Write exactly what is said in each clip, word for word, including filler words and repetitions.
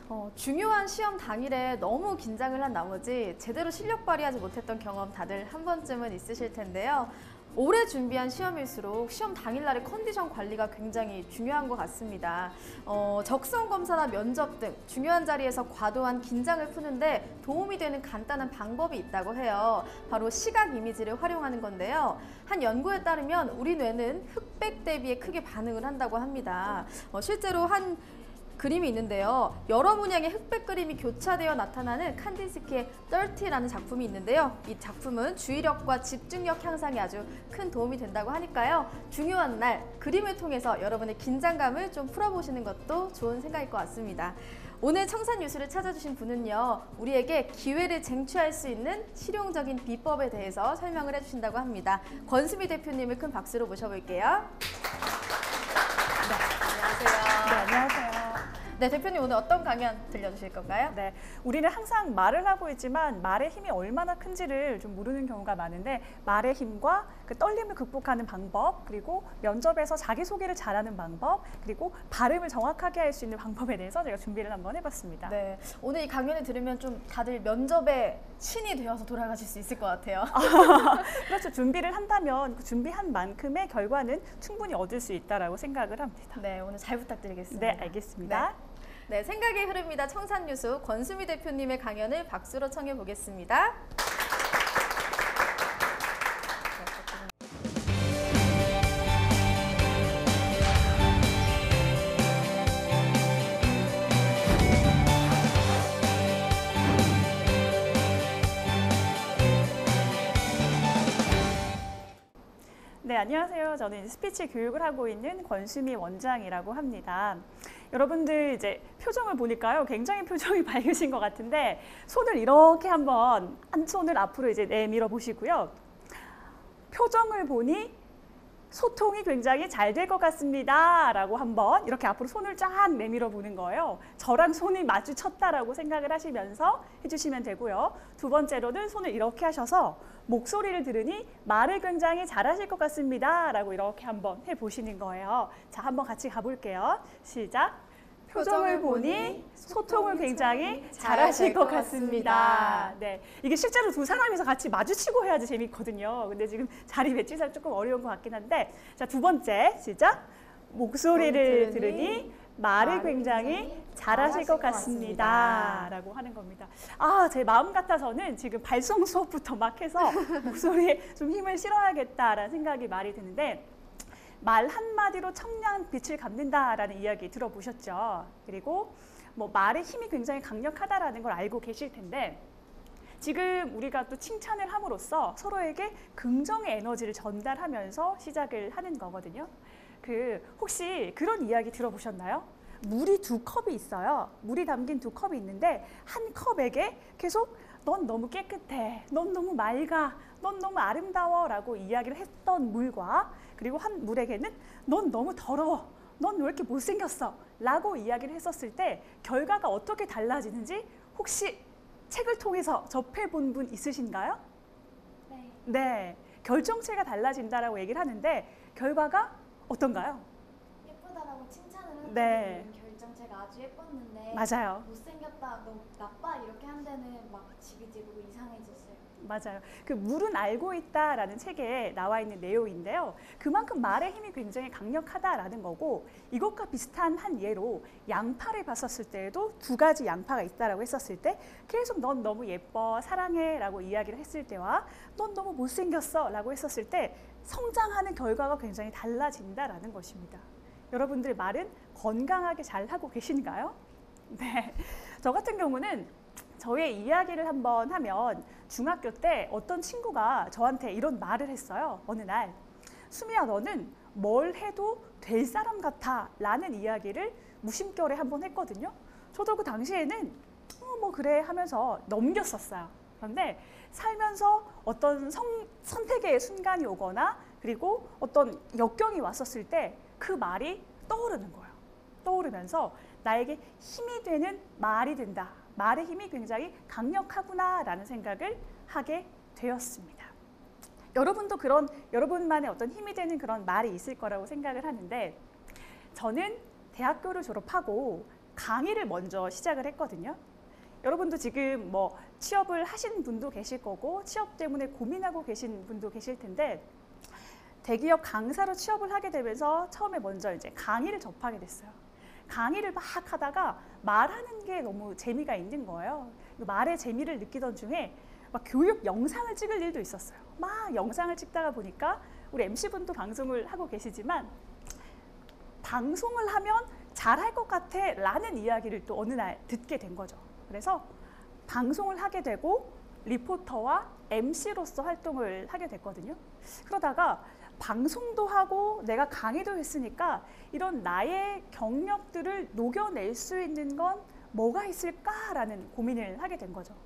어, 중요한 시험 당일에 너무 긴장을 한 나머지 제대로 실력 발휘하지 못했던 경험 다들 한 번쯤은 있으실 텐데요. 오래 준비한 시험일수록 시험 당일날의 컨디션 관리가 굉장히 중요한 것 같습니다. 어, 적성 검사나 면접 등 중요한 자리에서 과도한 긴장을 푸는데 도움이 되는 간단한 방법이 있다고 해요. 바로 시각 이미지를 활용하는 건데요. 한 연구에 따르면 우리 뇌는 흑백 대비에 크게 반응을 한다고 합니다. 어, 실제로 한 그림이 있는데요. 여러 문양의 흑백 그림이 교차되어 나타나는 칸디스키의 서티라는 작품이 있는데요. 이 작품은 주의력과 집중력 향상에 아주 큰 도움이 된다고 하니까요. 중요한 날 그림을 통해서 여러분의 긴장감을 좀 풀어보시는 것도 좋은 생각일 것 같습니다. 오늘 청산 뉴스를 찾아주신 분은요. 우리에게 기회를 쟁취할 수 있는 실용적인 비법에 대해서 설명을 해주신다고 합니다. 권수미 대표님을 큰 박수로 모셔볼게요. 네, 안녕하세요. 네, 안녕하세요. 네, 대표님 오늘 어떤 강연 들려주실 건가요? 네, 우리는 항상 말을 하고 있지만 말의 힘이 얼마나 큰지를 좀 모르는 경우가 많은데 말의 힘과 그 떨림을 극복하는 방법, 그리고 면접에서 자기소개를 잘하는 방법, 그리고 발음을 정확하게 할 수 있는 방법에 대해서 제가 준비를 한번 해봤습니다. 네, 오늘 이 강연을 들으면 좀 다들 면접에 신이 되어서 돌아가실 수 있을 것 같아요. 그렇죠. 준비를 한다면 그 준비한 만큼의 결과는 충분히 얻을 수 있다고 생각을 합니다. 네, 오늘 잘 부탁드리겠습니다. 네, 알겠습니다. 네. 네, 생각의 흐릅니다. 청산뉴스 권수미 대표님의 강연을 박수로 청해 보겠습니다. 네, 안녕하세요. 저는 스피치 교육을 하고 있는 권수미 원장이라고 합니다. 여러분들 이제 표정을 보니까요, 굉장히 표정이 밝으신 것 같은데 손을 이렇게 한번 한 손을 앞으로 이제 내밀어 보시고요. 표정을 보니 소통이 굉장히 잘 될 것 같습니다. 라고 한번 이렇게 앞으로 손을 쫙 내밀어 보는 거예요. 저랑 손이 마주쳤다라고 생각을 하시면서 해주시면 되고요. 두 번째로는 손을 이렇게 하셔서 목소리를 들으니 말을 굉장히 잘하실 것 같습니다. 라고 이렇게 한번 해보시는 거예요. 자, 한번 같이 가볼게요. 시작! 표정을 보니 소통을 굉장히 잘하실 것 같습니다. 네, 이게 실제로 두 사람이서 같이 마주치고 해야지 재밌거든요. 근데 지금 자리 배치상 조금 어려운 것 같긴 한데, 자, 두 번째 시작. 목소리를 들으니 말을 굉장히 잘하실 것 같습니다. 라고 하는 겁니다. 아, 제 마음 같아서는 지금 발성 수업부터 막 해서 목소리에 좀 힘을 실어야겠다라는 생각이 많이 드는데, 말 한마디로 청량 빛을 갚는다라는 이야기 들어보셨죠? 그리고 뭐 말의 힘이 굉장히 강력하다라는 걸 알고 계실 텐데, 지금 우리가 또 칭찬을 함으로써 서로에게 긍정의 에너지를 전달하면서 시작을 하는 거거든요. 그 혹시 그런 이야기 들어보셨나요? 물이 두 컵이 있어요. 물이 담긴 두 컵이 있는데 한 컵에게 계속 넌 너무 깨끗해, 넌 너무 맑아, 넌 너무 아름다워 라고 이야기를 했던 물과, 그리고 한 물에게는 넌 너무 더러워, 넌 왜 이렇게 못생겼어 라고 이야기를 했었을 때 결과가 어떻게 달라지는지 혹시 책을 통해서 접해본 분 있으신가요? 네. 네, 결정체가 달라진다라고 얘기를 하는데 결과가 어떤가요? 예쁘다라고 칭찬을 하는 네. 결정체가 아주 예뻤는데 맞아요. 못생겼다, 너 나빠 이렇게 한 데는 막 지그지그 이상해졌어요. 맞아요. 그 물은 알고 있다라는 책에 나와 있는 내용인데요. 그만큼 말의 힘이 굉장히 강력하다라는 거고, 이것과 비슷한 한 예로 양파를 봤었을 때에도 두 가지 양파가 있다라고 했었을 때 계속 넌 너무 예뻐, 사랑해 라고 이야기를 했을 때와 넌 너무 못생겼어 라고 했었을 때 성장하는 결과가 굉장히 달라진다라는 것입니다. 여러분들 말은 건강하게 잘 하고 계신가요? 네. 저 같은 경우는 저의 이야기를 한번 하면 중학교 때 어떤 친구가 저한테 이런 말을 했어요. 어느 날, 수미야, 너는 뭘 해도 될 사람 같아 라는 이야기를 무심결에 한번 했거든요. 저도 그 당시에는 어, 뭐 그래 하면서 넘겼었어요. 그런데 살면서 어떤 성, 선택의 순간이 오거나 그리고 어떤 역경이 왔었을 때 그 말이 떠오르는 거예요. 떠오르면서 나에게 힘이 되는 말이 된다. 말의 힘이 굉장히 강력하구나라는 생각을 하게 되었습니다. 여러분도 그런 여러분만의 어떤 힘이 되는 그런 말이 있을 거라고 생각을 하는데, 저는 대학교를 졸업하고 강의를 먼저 시작을 했거든요. 여러분도 지금 뭐 취업을 하신 분도 계실 거고 취업 때문에 고민하고 계신 분도 계실 텐데 대기업 강사로 취업을 하게 되면서 처음에 먼저 이제 강의를 접하게 됐어요. 강의를 막 하다가 말하는 게 너무 재미가 있는 거예요. 말의 재미를 느끼던 중에 막 교육 영상을 찍을 일도 있었어요. 막 영상을 찍다가 보니까 우리 엠씨분도 방송을 하고 계시지만 방송을 하면 잘할 것 같아 라는 이야기를 또 어느 날 듣게 된 거죠. 그래서 방송을 하게 되고 리포터와 엠씨로서 활동을 하게 됐거든요. 그러다가 방송도 하고 내가 강의도 했으니까 이런 나의 경력들을 녹여낼 수 있는 건 뭐가 있을까라는 고민을 하게 된 거죠.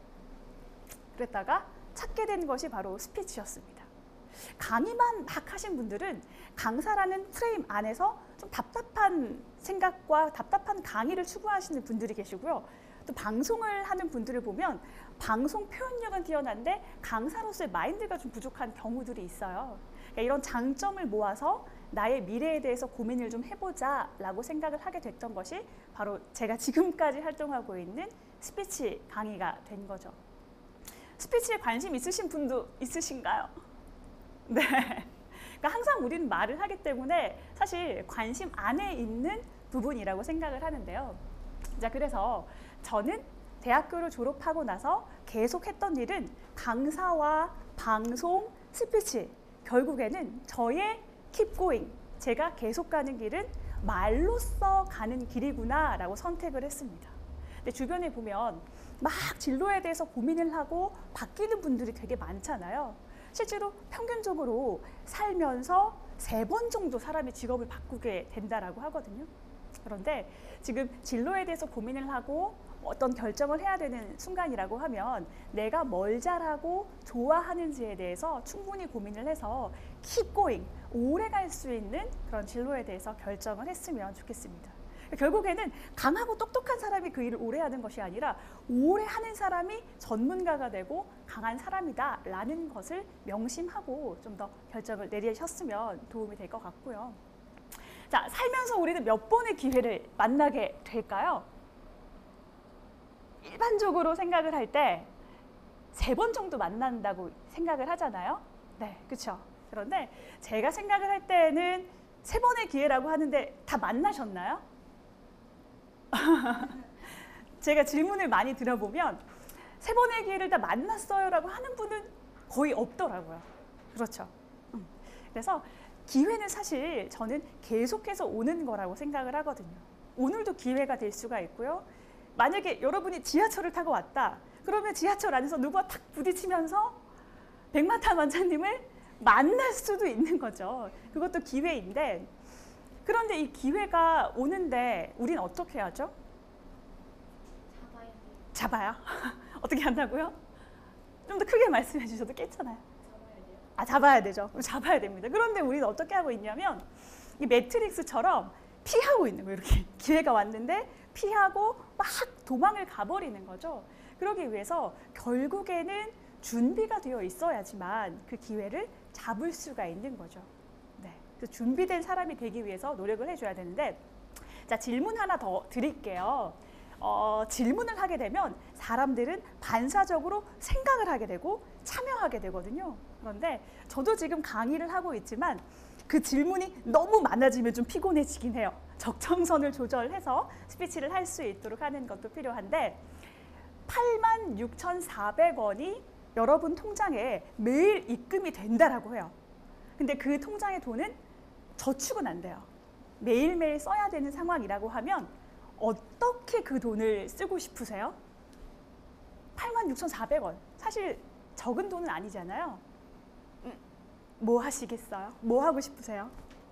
그랬다가 찾게 된 것이 바로 스피치였습니다. 강의만 막 하신 분들은 강사라는 프레임 안에서 좀 답답한 생각과 답답한 강의를 추구하시는 분들이 계시고요. 또 방송을 하는 분들을 보면 방송 표현력은 뛰어난데 강사로서의 마인드가 좀 부족한 경우들이 있어요. 그러니까 이런 장점을 모아서 나의 미래에 대해서 고민을 좀 해보자 라고 생각을 하게 됐던 것이 바로 제가 지금까지 활동하고 있는 스피치 강의가 된 거죠. 스피치에 관심 있으신 분도 있으신가요? 네. 그러니까 항상 우리는 말을 하기 때문에 사실 관심 안에 있는 부분이라고 생각을 하는데요. 자, 그래서 저는 대학교를 졸업하고 나서 계속 했던 일은 강사와 방송, 스피치, 결국에는 저의 keep going, 제가 계속 가는 길은 말로써 가는 길이구나 라고 선택을 했습니다. 근데 주변에 보면 막 진로에 대해서 고민을 하고 바뀌는 분들이 되게 많잖아요. 실제로 평균적으로 살면서 세 번 정도 사람이 직업을 바꾸게 된다라고 하거든요. 그런데 지금 진로에 대해서 고민을 하고 어떤 결정을 해야 되는 순간이라고 하면 내가 뭘 잘하고 좋아하는지에 대해서 충분히 고민을 해서 keep going, 오래 갈 수 있는 그런 진로에 대해서 결정을 했으면 좋겠습니다. 결국에는 강하고 똑똑한 사람이 그 일을 오래 하는 것이 아니라 오래 하는 사람이 전문가가 되고 강한 사람이다 라는 것을 명심하고 좀 더 결정을 내리셨으면 도움이 될 것 같고요. 자, 살면서 우리는 몇 번의 기회를 만나게 될까요? 일반적으로 생각을 할 때 세 번 정도 만난다고 생각을 하잖아요. 네, 그렇죠. 그런데 제가 생각을 할 때는 세 번의 기회라고 하는데 다 만나셨나요? 제가 질문을 많이 들어보면 세 번의 기회를 다 만났어요라고 하는 분은 거의 없더라고요. 그렇죠. 음. 그래서 기회는 사실 저는 계속해서 오는 거라고 생각을 하거든요. 오늘도 기회가 될 수가 있고요. 만약에 여러분이 지하철을 타고 왔다. 그러면 지하철 안에서 누구와 탁 부딪히면서 백마탄 원장님을 만날 수도 있는 거죠. 그것도 기회인데 그런데 이 기회가 오는데 우리는 어떻게 하죠? 잡아야 돼. 잡아요? 어떻게 한다고요? 좀 더 크게 말씀해 주셔도 괜찮아요. 잡아야 돼요. 아, 잡아야 되죠. 잡아야 됩니다. 그런데 우리는 어떻게 하고 있냐면 이 매트릭스처럼 피하고 있는 거예요. 이렇게 기회가 왔는데 피하고 막 도망을 가버리는 거죠. 그러기 위해서 결국에는 준비가 되어 있어야지만 그 기회를 잡을 수가 있는 거죠. 네. 그래서 준비된 사람이 되기 위해서 노력을 해줘야 되는데 자, 질문 하나 더 드릴게요. 어, 질문을 하게 되면 사람들은 반사적으로 생각을 하게 되고 참여하게 되거든요. 그런데 저도 지금 강의를 하고 있지만 그 질문이 너무 많아지면 좀 피곤해지긴 해요. 적정선을 조절해서 스피치를 할 수 있도록 하는 것도 필요한데 팔만 육천사백 원이 여러분 통장에 매일 입금이 된다라고 해요. 근데 그 통장의 돈은 저축은 안 돼요. 매일매일 써야 되는 상황이라고 하면 어떻게 그 돈을 쓰고 싶으세요? 팔만 육천사백 원. 사실 적은 돈은 아니잖아요. 음, 뭐 하시겠어요? 뭐 하고 싶으세요?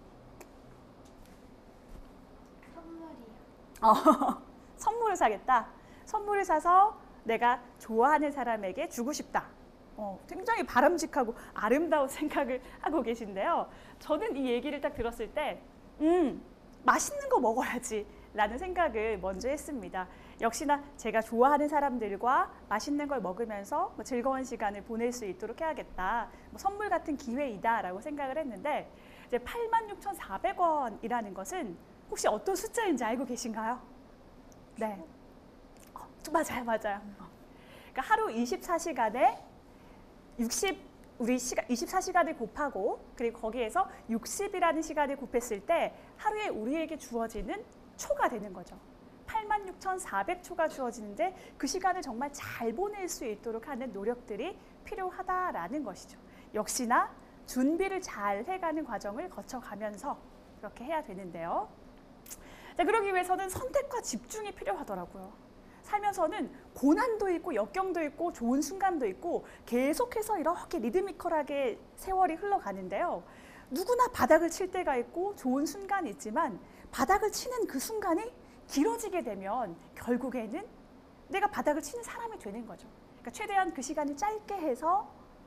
선물이요. 어, 선물을 사겠다. 선물을 사서 내가 좋아하는 사람에게 주고 싶다. 어, 굉장히 바람직하고 아름다운 생각을 하고 계신데요. 저는 이 얘기를 딱 들었을 때 음, 맛있는 거 먹어야지 라는 생각을 먼저 했습니다. 역시나 제가 좋아하는 사람들과 맛있는 걸 먹으면서 뭐 즐거운 시간을 보낼 수 있도록 해야겠다. 뭐 선물 같은 기회이다 라고 생각을 했는데 이제 팔만 육천사백 원이라는 것은 혹시 어떤 숫자인지 알고 계신가요? 네. 어, 맞아요, 맞아요. 그러니까 하루 이십사 시간에 육십 우리 시간 이십사 시간을 곱하고 그리고 거기에서 육십이라는 시간을 곱했을 때 하루에 우리에게 주어지는 초가 되는 거죠. 팔만 육천사백 초가 주어지는데 그 시간을 정말 잘 보낼 수 있도록 하는 노력들이 필요하다라는 것이죠. 역시나 준비를 잘 해가는 과정을 거쳐가면서 그렇게 해야 되는데요. 자, 그러기 위해서는 선택과 집중이 필요하더라고요. 살면서는 고난도 있고 역경도 있고 좋은 순간도 있고 계속해서 이렇게 리드미컬하게 세월이 흘러가는데요. 누구나 바닥을 칠 때가 있고 좋은 순간이 있지만 바닥을 치는 그 순간이 길어지게 되면 결국에는 내가 바닥을 치는 사람이 되는 거죠. 그러니까 최대한 그 시간을 짧게 해서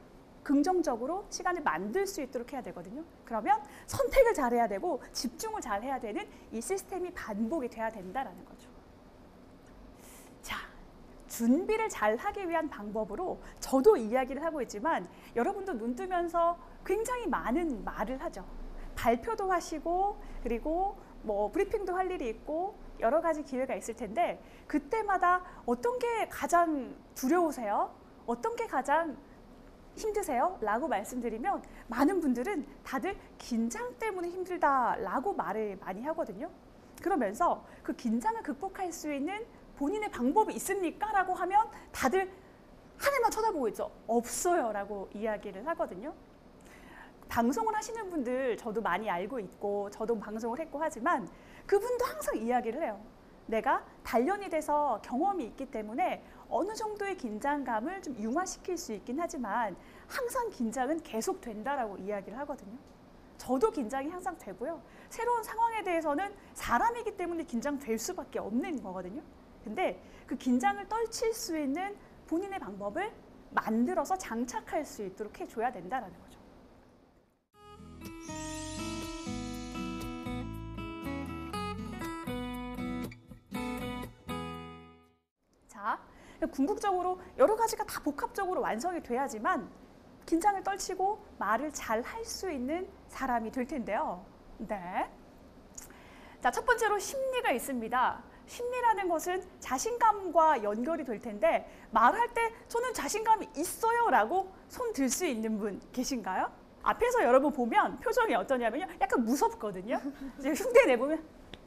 긍정적으로 시간을 만들 수 있도록 해야 되거든요. 그러면 선택을 잘해야 되고 집중을 잘해야 되는 이 시스템이 반복이 돼야 된다는 거죠. 자, 준비를 잘하기 위한 방법으로 저도 이야기를 하고 있지만 여러분도 눈 뜨면서 굉장히 많은 말을 하죠. 발표도 하시고 그리고 뭐 브리핑도 할 일이 있고 여러 가지 기회가 있을 텐데 그때마다 어떤 게 가장 두려우세요? 어떤 게 가장 힘드세요? 라고 말씀드리면 많은 분들은 다들 긴장 때문에 힘들다라고 말을 많이 하거든요. 그러면서 그 긴장을 극복할 수 있는 본인의 방법이 있습니까? 라고 하면 다들 하늘만 쳐다보고 있죠. 없어요 라고 이야기를 하거든요. 방송을 하시는 분들 저도 많이 알고 있고 저도 방송을 했고 하지만 그분도 항상 이야기를 해요. 내가 단련이 돼서 경험이 있기 때문에 어느 정도의 긴장감을 좀 융화시킬 수 있긴 하지만 항상 긴장은 계속 된다라고 이야기를 하거든요. 저도 긴장이 항상 되고요. 새로운 상황에 대해서는 사람이기 때문에 긴장될 수밖에 없는 거거든요. 근데 그 긴장을 떨칠 수 있는 본인의 방법을 만들어서 장착할 수 있도록 해줘야 된다는 거죠. 자, 궁극적으로 여러 가지가 다 복합적으로 완성이 돼야지만 긴장을 떨치고 말을 잘 할 수 있는 사람이 될 텐데요. 네. 자, 첫 번째로 심리가 있습니다. 심리라는 것은 자신감과 연결이 될 텐데 말할 때 저는 자신감이 있어요 라고 손 들 수 있는 분 계신가요? 앞에서 여러분 보면 표정이 어떠냐면요. 약간 무섭거든요. 이제 흉내 내보면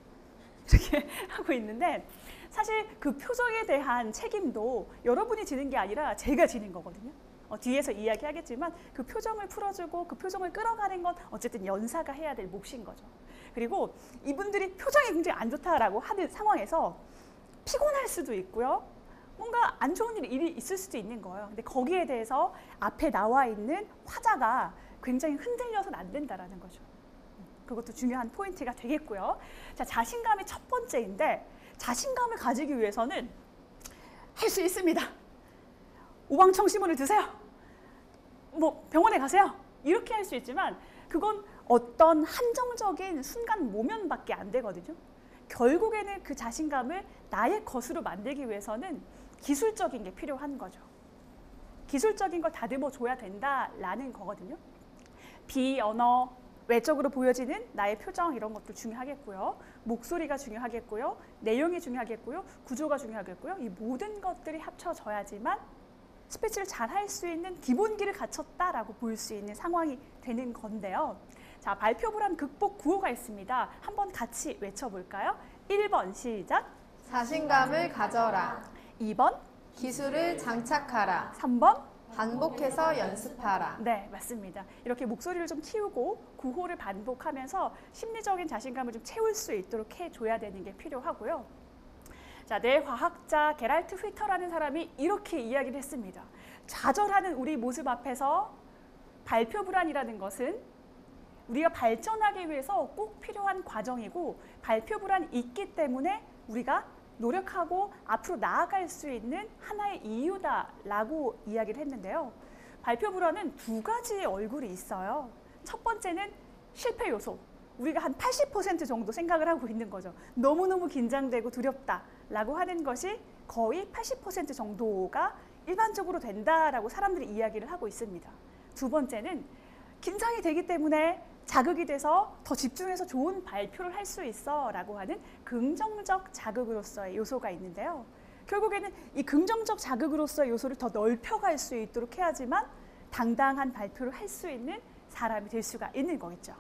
이렇게 하고 있는데 사실 그 표정에 대한 책임도 여러분이 지는 게 아니라 제가 지는 거거든요. 어, 뒤에서 이야기하겠지만 그 표정을 풀어주고 그 표정을 끌어가는 건 어쨌든 연사가 해야 될 몫인 거죠. 그리고 이분들이 표정이 굉장히 안 좋다라고 하는 상황에서 피곤할 수도 있고요. 뭔가 안 좋은 일이, 일이 있을 수도 있는 거예요. 근데 거기에 대해서 앞에 나와 있는 화자가 굉장히 흔들려서는 안 된다라는 거죠. 그것도 중요한 포인트가 되겠고요. 자, 자신감이 첫 번째인데 자신감을 가지기 위해서는 할 수 있습니다. 오방청심원을 드세요. 뭐 병원에 가세요. 이렇게 할 수 있지만 그건 어떤 한정적인 순간 모면밖에 안 되거든요. 결국에는 그 자신감을 나의 것으로 만들기 위해서는 기술적인 게 필요한 거죠. 기술적인 걸 다듬어 줘야 된다라는 거거든요. 비언어, 외적으로 보여지는 나의 표정 이런 것도 중요하겠고요. 목소리가 중요하겠고요. 내용이 중요하겠고요. 구조가 중요하겠고요. 이 모든 것들이 합쳐져야지만 스피치를 잘 할 수 있는 기본기를 갖췄다라고 볼 수 있는 상황이 되는 건데요. 자, 발표 불안 극복 구호가 있습니다. 한번 같이 외쳐볼까요? 일 번 시작. 자신감을 가져라. 이 번. 기술을 장착하라. 삼 번. 반복해서 연습하라. 네, 맞습니다. 이렇게 목소리를 좀 키우고 구호를 반복하면서 심리적인 자신감을 좀 채울 수 있도록 해줘야 되는 게 필요하고요. 자, 뇌과학자 게랄트 휘터라는 사람이 이렇게 이야기를 했습니다. 좌절하는 우리 모습 앞에서 발표 불안이라는 것은 우리가 발전하기 위해서 꼭 필요한 과정이고 발표 불안이 있기 때문에 우리가 노력하고 앞으로 나아갈 수 있는 하나의 이유다라고 이야기를 했는데요. 발표 불안은 두 가지의 얼굴이 있어요. 첫 번째는 실패 요소. 우리가 한 팔십 퍼센트 정도 생각을 하고 있는 거죠. 너무너무 긴장되고 두렵다라고 하는 것이 거의 팔십 퍼센트 정도가 일반적으로 된다라고 사람들이 이야기를 하고 있습니다. 두 번째는 긴장이 되기 때문에 자극이 돼서 더 집중해서 좋은 발표를 할 수 있어 라고 하는 긍정적 자극으로서의 요소가 있는데요. 결국에는 이 긍정적 자극으로서의 요소를 더 넓혀갈 수 있도록 해야지만 당당한 발표를 할 수 있는 사람이 될 수가 있는 거겠죠.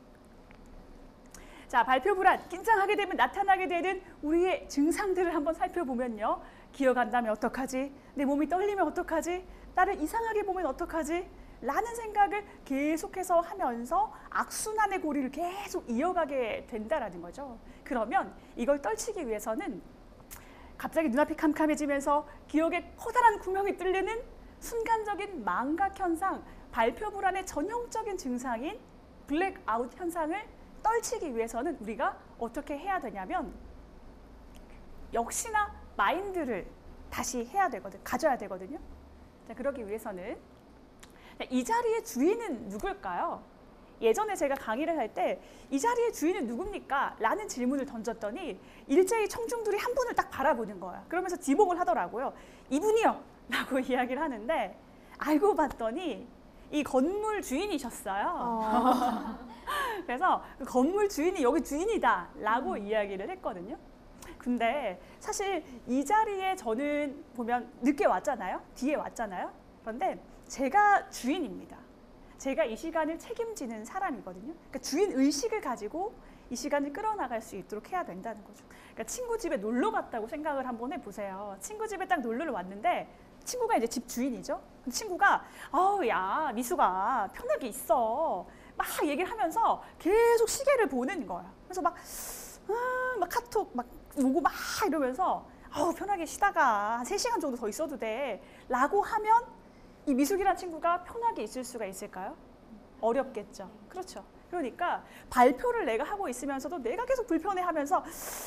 자, 발표 불안, 긴장하게 되면 나타나게 되는 우리의 증상들을 한번 살펴보면요. 기어간다면 어떡하지? 내 몸이 떨리면 어떡하지? 나를 이상하게 보면 어떡하지? 라는 생각을 계속해서 하면서 악순환의 고리를 계속 이어가게 된다라는 거죠. 그러면 이걸 떨치기 위해서는 갑자기 눈앞이 캄캄해지면서 기억에 커다란 구멍이 뚫리는 순간적인 망각 현상, 발표 불안의 전형적인 증상인 블랙아웃 현상을 떨치기 위해서는 우리가 어떻게 해야 되냐면 역시나 마인드를 다시 해야 되거든, 가져야 되거든요. 자, 그러기 위해서는 이 자리의 주인은 누굴까요? 예전에 제가 강의를 할 때 이 자리의 주인은 누굽니까? 라는 질문을 던졌더니 일제히 청중들이 한 분을 딱 바라보는 거예요. 그러면서 지목을 하더라고요. 이분이요! 라고 이야기를 하는데 알고 봤더니 이 건물 주인이셨어요. 어. 그래서 그 건물 주인이 여기 주인이다 라고 음. 이야기를 했거든요. 근데 사실 이 자리에 저는 보면 늦게 왔잖아요. 뒤에 왔잖아요. 그런데 제가 주인입니다. 제가 이 시간을 책임지는 사람이거든요. 그러니까 주인 의식을 가지고 이 시간을 끌어나갈 수 있도록 해야 된다는 거죠. 그러니까 친구 집에 놀러 갔다고 생각을 한번 해보세요. 친구 집에 딱 놀러를 왔는데 친구가 이제 집 주인이죠. 친구가 아우 야 미수가 편하게 있어 막 얘기를 하면서 계속 시계를 보는 거야. 그래서 막, 아, 막 카톡 막 오고 막 이러면서 아우 편하게 쉬다가 한 세 시간 정도 더 있어도 돼 라고 하면 이 미숙이라는 친구가 편하게 있을 수가 있을까요? 어렵겠죠. 그렇죠. 그러니까 발표를 내가 하고 있으면서도 내가 계속 불편해하면서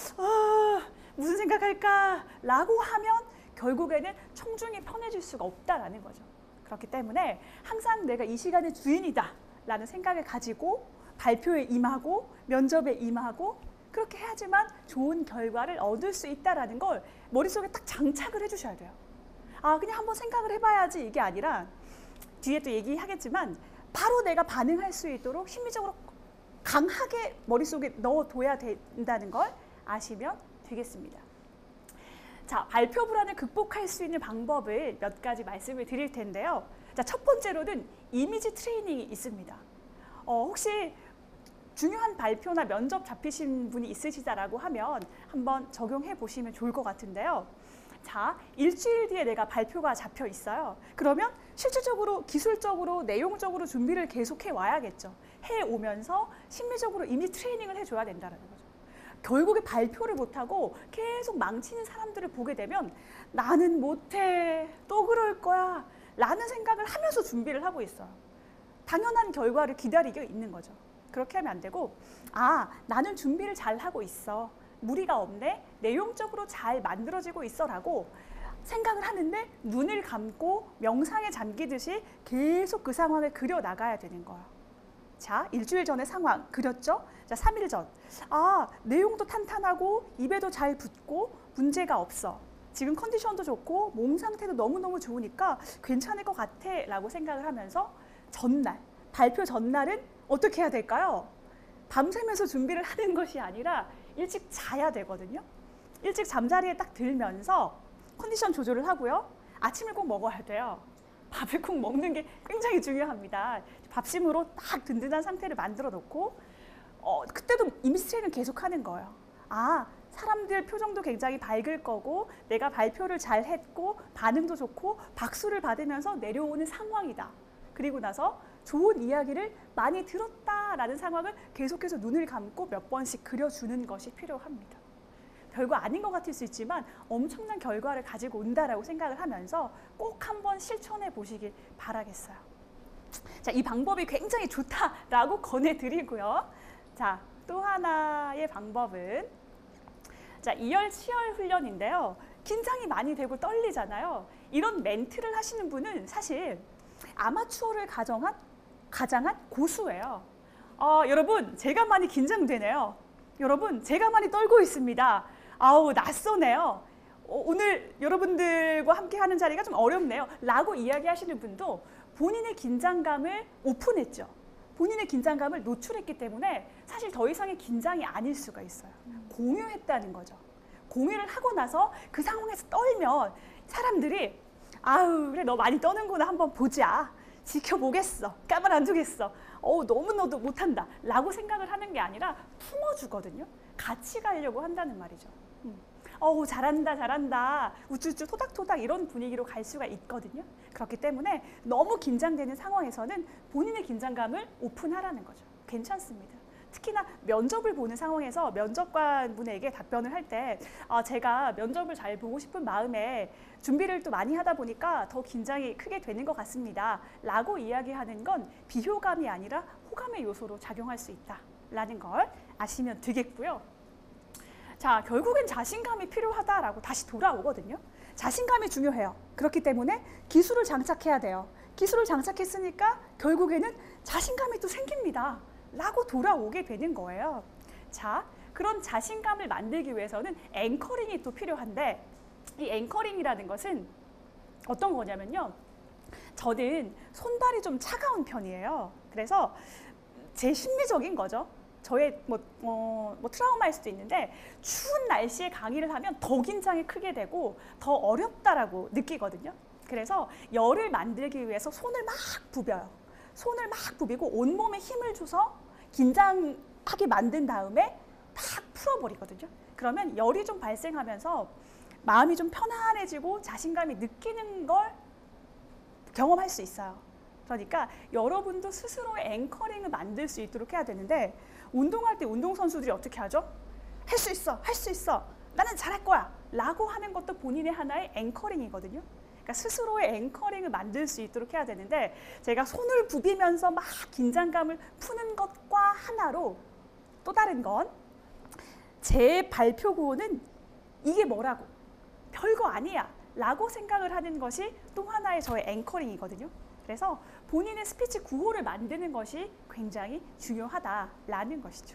아, 무슨 생각할까 라고 하면 결국에는 청중이 편해질 수가 없다라는 거죠. 그렇기 때문에 항상 내가 이 시간의 주인이다 라는 생각을 가지고 발표에 임하고 면접에 임하고 그렇게 해야지만 좋은 결과를 얻을 수 있다는 걸 머릿속에 딱 장착을 해주셔야 돼요. 아 그냥 한번 생각을 해봐야지 이게 아니라 뒤에 또 얘기하겠지만 바로 내가 반응할 수 있도록 심리적으로 강하게 머릿속에 넣어둬야 된다는 걸 아시면 되겠습니다. 자, 발표 불안을 극복할 수 있는 방법을 몇 가지 말씀을 드릴 텐데요. 자, 첫 번째로는 이미지 트레이닝이 있습니다. 어, 혹시 중요한 발표나 면접 잡히신 분이 있으시다라고 하면 한번 적용해 보시면 좋을 것 같은데요. 자, 일주일 뒤에 내가 발표가 잡혀 있어요. 그러면 실질적으로 기술적으로 내용적으로 준비를 계속해 와야겠죠. 해 오면서 심리적으로 이미지 트레이닝을 해줘야 된다는 거죠. 결국에 발표를 못하고 계속 망치는 사람들을 보게 되면 나는 못해, 또 그럴 거야 라는 생각을 하면서 준비를 하고 있어요. 당연한 결과를 기다리고 있는 거죠. 그렇게 하면 안 되고 아, 나는 준비를 잘 하고 있어. 무리가 없네. 내용적으로 잘 만들어지고 있어 라고 생각을 하는데 눈을 감고 명상에 잠기듯이 계속 그 상황을 그려나가야 되는 거예요. 자, 일주일 전의 상황 그렸죠? 자, 삼 일 전. 아, 내용도 탄탄하고 입에도 잘 붙고 문제가 없어. 지금 컨디션도 좋고 몸 상태도 너무너무 좋으니까 괜찮을 것 같아 라고 생각을 하면서 전날, 발표 전날은 어떻게 해야 될까요? 밤새면서 준비를 하는 것이 아니라 일찍 자야 되거든요. 일찍 잠자리에 딱 들면서 컨디션 조절을 하고요. 아침을 꼭 먹어야 돼요. 밥을 꼭 먹는 게 굉장히 중요합니다. 밥심으로 딱 든든한 상태를 만들어 놓고 어, 그때도 이미지 트레이닝 계속 하는 거예요. 아, 사람들 표정도 굉장히 밝을 거고 내가 발표를 잘 했고 반응도 좋고 박수를 받으면서 내려오는 상황이다. 그리고 나서 좋은 이야기를 많이 들었다라는 상황을 계속해서 눈을 감고 몇 번씩 그려주는 것이 필요합니다. 별거 아닌 것 같을 수 있지만 엄청난 결과를 가지고 온다라고 생각을 하면서 꼭 한번 실천해 보시길 바라겠어요. 자, 이 방법이 굉장히 좋다라고 권해드리고요. 자, 또 하나의 방법은 자, 이열치열 훈련인데요. 긴장이 많이 되고 떨리잖아요. 이런 멘트를 하시는 분은 사실 아마추어를 가정한 가장한 고수예요. 어, 여러분, 제가 많이 긴장되네요. 여러분, 제가 많이 떨고 있습니다. 아우, 낯서네요. 어, 오늘 여러분들과 함께 하는 자리가 좀 어렵네요. 라고 이야기하시는 분도 본인의 긴장감을 오픈했죠. 본인의 긴장감을 노출했기 때문에 사실 더 이상의 긴장이 아닐 수가 있어요. 공유했다는 거죠. 공유를 하고 나서 그 상황에서 떨면 사람들이 아우 그래 너 많이 떠는구나 한번 보자. 지켜보겠어. 가만 안 두겠어. 어우 너무 너도 못한다. 라고 생각을 하는 게 아니라 품어주거든요. 같이 가려고 한다는 말이죠. 음. 어우 잘한다 잘한다. 우쭈쭈 토닥토닥 이런 분위기로 갈 수가 있거든요. 그렇기 때문에 너무 긴장되는 상황에서는 본인의 긴장감을 오픈하라는 거죠. 괜찮습니다. 특히나 면접을 보는 상황에서 면접관 분에게 답변을 할 때 아, 제가 면접을 잘 보고 싶은 마음에 준비를 또 많이 하다 보니까 더 긴장이 크게 되는 것 같습니다. 라고 이야기하는 건 비호감이 아니라 호감의 요소로 작용할 수 있다라는 걸 아시면 되겠고요. 자, 결국엔 자신감이 필요하다라고 다시 돌아오거든요. 자신감이 중요해요. 그렇기 때문에 기술을 장착해야 돼요. 기술을 장착했으니까 결국에는 자신감이 또 생깁니다. 라고 돌아오게 되는 거예요. 자, 그런 자신감을 만들기 위해서는 앵커링이 또 필요한데 이 앵커링이라는 것은 어떤 거냐면요. 저는 손발이 좀 차가운 편이에요. 그래서 제 심리적인 거죠. 저의 뭐, 어, 뭐 트라우마일 수도 있는데 추운 날씨에 강의를 하면 더 긴장이 크게 되고 더 어렵다라고 느끼거든요. 그래서 열을 만들기 위해서 손을 막 부벼요. 손을 막 부비고 온몸에 힘을 줘서 긴장하게 만든 다음에 딱 풀어버리거든요. 그러면 열이 좀 발생하면서 마음이 좀 편안해지고 자신감이 느끼는 걸 경험할 수 있어요. 그러니까 여러분도 스스로의 앵커링을 만들 수 있도록 해야 되는데 운동할 때 운동선수들이 어떻게 하죠? 할 수 있어, 할 수 있어, 나는 잘할 거야 라고 하는 것도 본인의 하나의 앵커링이거든요. 그러니까 스스로의 앵커링을 만들 수 있도록 해야 되는데 제가 손을 부비면서 막 긴장감을 푸는 것과 하나로 또 다른 건 제 발표 구호는 이게 뭐라고 별거 아니야 라고 생각을 하는 것이 또 하나의 저의 앵커링이거든요. 그래서 본인의 스피치 구호를 만드는 것이 굉장히 중요하다라는 것이죠.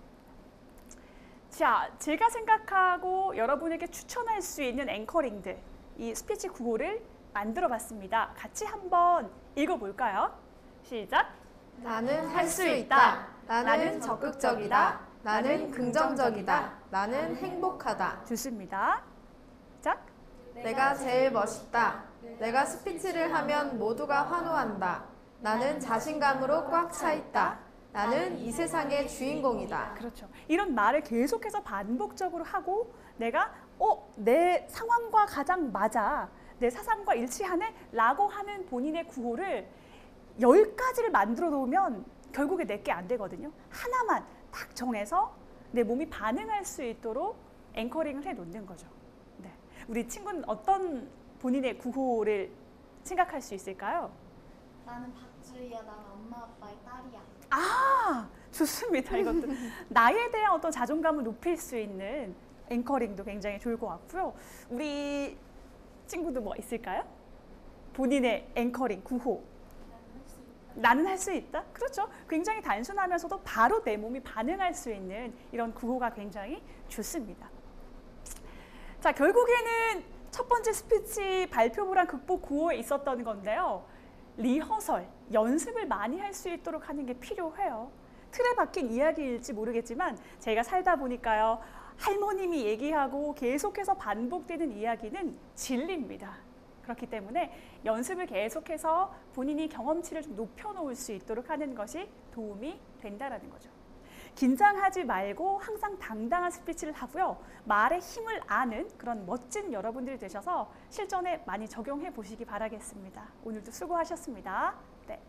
자, 제가 생각하고 여러분에게 추천할 수 있는 앵커링들 이 스피치 구호를 만들어 봤습니다. 같이 한번 읽어볼까요? 시작! 나는 할 수 있다. 나는 적극적이다. 나는 긍정적이다. 나는 행복하다. 좋습니다. 자, 내가 제일 멋있다. 내가 스피치를 하면 모두가 환호한다. 나는 자신감으로 꽉 차 있다. 나는 이 세상의 주인공이다. 그렇죠. 이런 말을 계속해서 반복적으로 하고 내가 어, 내 상황과 가장 맞아. 내 사상과 일치하네? 라고 하는 본인의 구호를 열 가지를 만들어 놓으면 결국에 내게 안 되거든요. 하나만 딱 정해서 내 몸이 반응할 수 있도록 앵커링을 해 놓는 거죠. 네. 우리 친구는 어떤 본인의 구호를 생각할 수 있을까요? 나는 박주희야. 나는 엄마 아빠의 딸이야. 아, 좋습니다. 이것도 나에 대한 어떤 자존감을 높일 수 있는 앵커링도 굉장히 좋을 것 같고요. 우리 친구도 뭐 있을까요? 본인의 앵커링 구호. 나는 할 수 있다? 그렇죠. 굉장히 단순하면서도 바로 내 몸이 반응할 수 있는 이런 구호가 굉장히 좋습니다. 자, 결국에는 첫 번째 스피치 발표 불안 극복 구호에 있었던 건데요. 리허설, 연습을 많이 할 수 있도록 하는 게 필요해요. 틀에 박힌 이야기일지 모르겠지만 제가 살다 보니까요. 할머님이 얘기하고 계속해서 반복되는 이야기는 진리입니다. 그렇기 때문에 연습을 계속해서 본인이 경험치를 좀 높여놓을 수 있도록 하는 것이 도움이 된다는 거죠. 긴장하지 말고 항상 당당한 스피치를 하고요. 말의 힘을 아는 그런 멋진 여러분들이 되셔서 실전에 많이 적용해 보시기 바라겠습니다. 오늘도 수고하셨습니다. 네.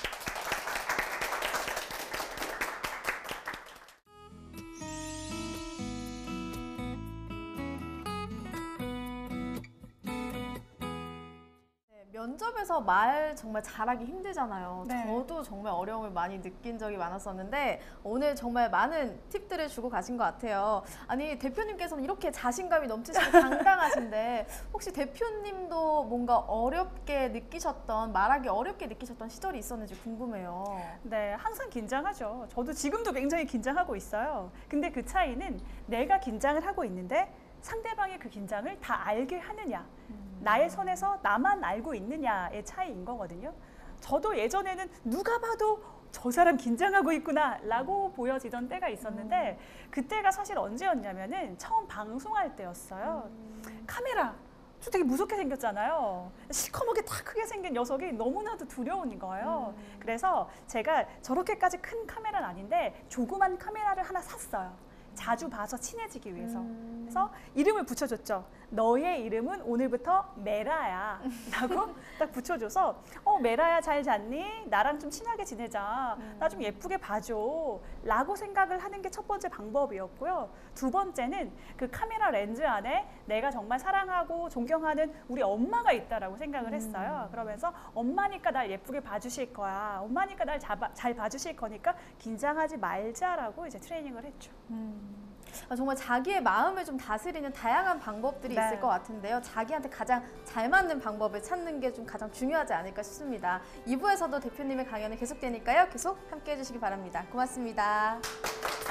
면접에서 말 정말 잘하기 힘들잖아요. 네. 저도 정말 어려움을 많이 느낀 적이 많았었는데 오늘 정말 많은 팁들을 주고 가신 것 같아요. 아니 대표님께서는 이렇게 자신감이 넘치시고 당당하신데 혹시 대표님도 뭔가 어렵게 느끼셨던 말하기 어렵게 느끼셨던 시절이 있었는지 궁금해요. 네, 항상 긴장하죠. 저도 지금도 굉장히 긴장하고 있어요. 근데 그 차이는 내가 긴장을 하고 있는데 상대방이 그 긴장을 다 알게 하느냐, 음. 나의 선에서 나만 알고 있느냐의 차이인 거거든요. 저도 예전에는 누가 봐도 저 사람 긴장하고 있구나 라고 보여지던 때가 있었는데 그때가 사실 언제였냐면은 처음 방송할 때였어요. 카메라 저 되게 무섭게 생겼잖아요. 시커멓게 다 크게 생긴 녀석이 너무나도 두려운 거예요. 음. 그래서 제가 저렇게까지 큰 카메라는 아닌데 조그만 카메라를 하나 샀어요. 자주 봐서 친해지기 위해서. 음. 그래서 이름을 붙여줬죠. 너의 이름은 오늘부터 메라야 라고 딱 붙여줘서 어 메라야 잘 잤니? 나랑 좀 친하게 지내자. 음. 나 좀 예쁘게 봐줘 라고 생각을 하는 게 첫 번째 방법이었고요. 두 번째는 그 카메라 렌즈 안에 내가 정말 사랑하고 존경하는 우리 엄마가 있다라고 생각을 했어요. 그러면서 엄마니까 날 예쁘게 봐주실 거야. 엄마니까 날 잡아, 잘 봐주실 거니까 긴장하지 말자라고 이제 트레이닝을 했죠. 음. 아, 정말 자기의 마음을 좀 다스리는 다양한 방법들이 네. 있을 것 같은데요. 자기한테 가장 잘 맞는 방법을 찾는 게 좀 가장 중요하지 않을까 싶습니다. 이 부에서도 대표님의 강연은 계속되니까요. 계속 함께해 주시기 바랍니다. 고맙습니다.